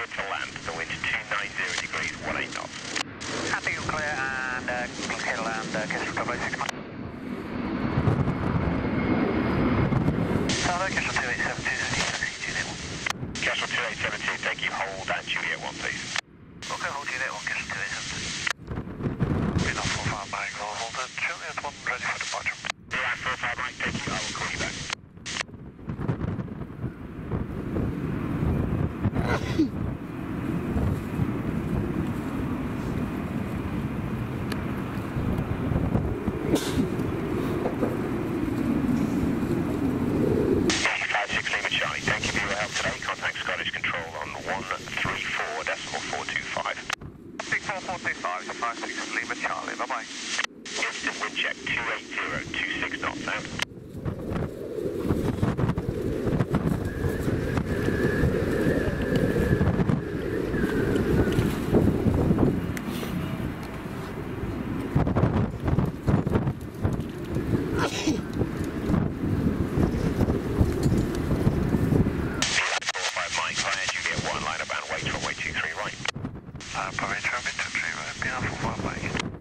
clear to land. The wind's 290 degrees, 18 knots. Happy you're clear and clear to land, Kestrel 086 mile. Tower, Kestrel 2872, Unit 1. Kestrel 2872, thank you. Hold at Juliet 1, please. Okay, hold Juliet 1, Kestrel 2872. Been off 45 Mike, hold at Juliet 1, ready for departure. Yeah, 45 Mike, thank you. I will call you back. Thank you for your help today. Contact Scottish Control on 134.425. Big 4425, 56 Lima Charlie, bye-bye. Instant wind check 280, 26 knots out. Parameter 23, right, been off 45 Mike.